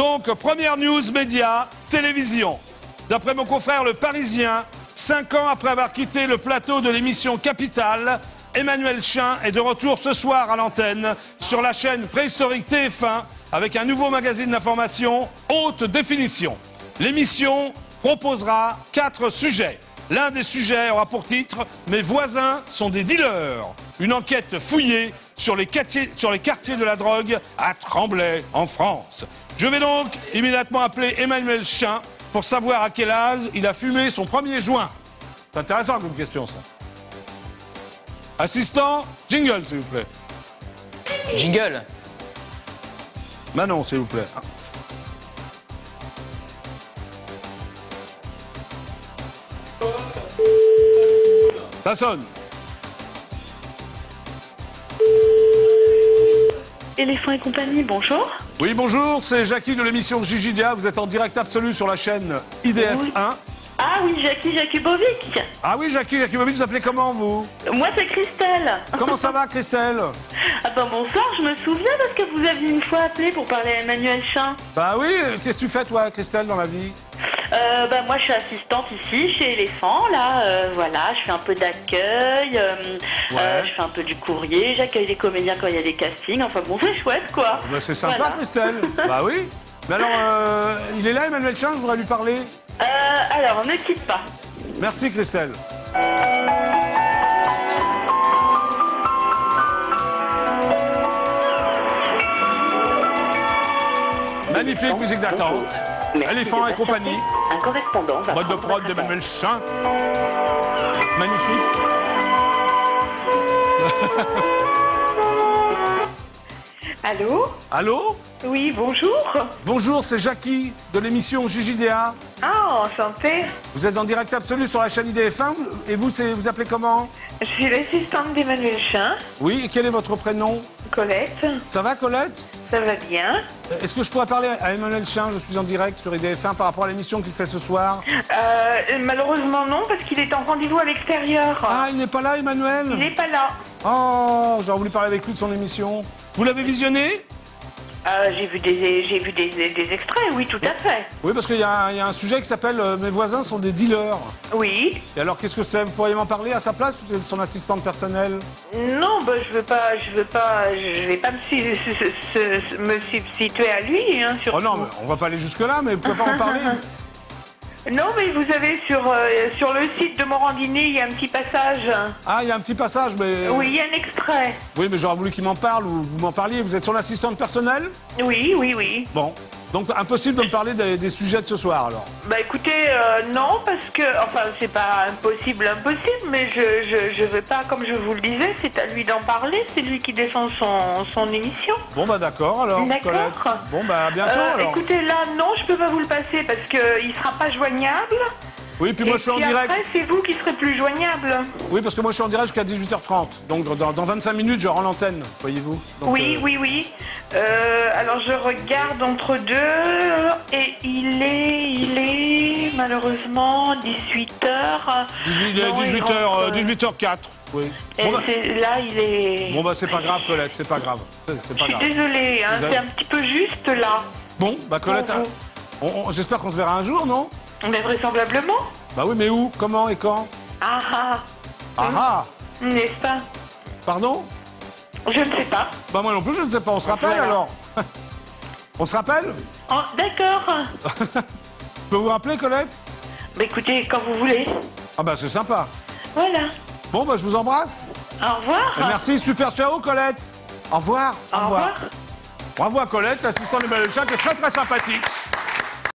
Donc, première news média, télévision. D'après mon confrère Le Parisien, 5 ans après avoir quitté le plateau de l'émission Capitale, Emmanuel Chin est de retour ce soir à l'antenne sur la chaîne préhistorique TF1 avec un nouveau magazine d'information haute définition. L'émission proposera 4 sujets. L'un des sujets aura pour titre « Mes voisins sont des dealers ». Une enquête fouillée sur les quartiers de la drogue à Tremblay, en France. Je vais donc immédiatement appeler Emmanuel Chin pour savoir à quel âge il a fumé son premier joint. C'est intéressant comme question, ça. Assistant, jingle, s'il vous plaît. Jingle. Manon, s'il vous plaît. Ça sonne. Éléphant et compagnie, bonjour. Oui, bonjour, c'est Jackie de l'émission JJDA. Vous êtes en direct absolu sur la chaîne IDF1. Oui. Ah oui, Jackie Jakubovic. Ah oui, Jackie Jakubovic, vous appelez comment, vous? Moi, c'est Christelle. Comment ça va, Christelle? Ah ben bonsoir, je me souviens parce que vous aviez une fois appelé pour parler à Emmanuel Chin. Bah oui, qu'est-ce que tu fais, toi, Christelle, dans la vie? Bah moi, je suis assistante ici, chez Éléphant, là. Voilà, je fais un peu d'accueil, je fais un peu du courrier, j'accueille les comédiens quand il y a des castings. Enfin bon, c'est chouette, quoi. Bah, c'est sympa, voilà. Christelle. Bah oui. Mais alors, il est là, Emmanuel Chin, je voudrais lui parler. Alors, ne quitte pas. Merci, Christelle. Magnifique musique d'attente. Éléphant et compagnie. Un correspondant. Mode de prod d'Emmanuel Chin. Magnifique. Allô? Allô? Oui, bonjour. Bonjour, c'est Jackie de l'émission JJDA. Ah, enchantée. Vous êtes en direct absolu sur la chaîne IDF1 et vous appelez comment? Je suis l'assistante d'Emmanuel Chin, Oui, et quel est votre prénom? Colette. Ça va, Colette? Ça va bien. Est-ce que je pourrais parler à Emmanuel Chin? Je suis en direct sur IDF1 par rapport à l'émission qu'il fait ce soir. Malheureusement non, parce qu'il est en rendez-vous à l'extérieur. Ah, il n'est pas là, Emmanuel? Il n'est pas là. Oh, j'aurais voulu parler avec lui de son émission. Vous l'avez visionné? J'ai vu des extraits, oui, tout à fait. Oui, parce qu'il y a un sujet qui s'appelle « Mes voisins sont des dealers ». Oui. Et alors, qu'est-ce que c'est? Vous pourriez m'en parler à sa place, ou son assistante personnelle? Non, bah, je vais pas me substituer à lui, hein, surtout. Oh non, mais on va pas aller jusque-là, mais vous pouvez pas en parler? Non, mais vous savez, sur le site de Morandini, il y a un petit passage. Ah, il y a un petit passage, mais... Oui, il y a un extrait. Oui, mais j'aurais voulu qu'il m'en parle, ou vous m'en parliez. Vous êtes son assistante personnelle? Oui, oui, oui. Bon. Donc, impossible de me parler des sujets de ce soir, alors? Bah écoutez, non, parce que, enfin, c'est pas impossible, mais je veux pas, comme je vous le disais, c'est à lui d'en parler, c'est lui qui défend son émission. Bon, bah d'accord, alors, D'accord. Colette. Bon, bah à bientôt, alors. Écoutez, là, non, je peux pas vous le passer, parce qu'il sera pas joignable. Oui, puis moi, je suis en direct. Après, c'est vous qui serez plus joignable. Oui, parce que moi, je suis en direct jusqu'à 18h30. Donc, dans 25 minutes, je rends l'antenne, voyez-vous. Donc, oui, oui. Alors, je regarde entre deux, et il est malheureusement 18h. 18h04, oui. Et Bon, bah, là, il est... bon, bah, c'est pas grave, Colette, c'est pas grave. C'est Je pas suis grave. désolée, hein, c'est un petit peu juste, là. Bon, bah, Colette, Pour j'espère qu'on se verra un jour, non? Mais vraisemblablement. Bah oui, mais où? Comment et quand? Ah ah. Ah ah! N'est-ce pas? Pardon? Je ne sais pas. Bah moi non plus, je ne sais pas. On se rappelle, Voilà. alors? On se rappelle? Oh, d'accord. Je peux vous rappeler, Colette? Bah écoutez, quand vous voulez. Ah bah c'est sympa. Voilà. Bon, bah je vous embrasse. Au revoir. Et merci, super, ciao, Colette. Au revoir. Au revoir. Bravo à Colette, l'assistante de Emmanuel Chin, qui est très très sympathique.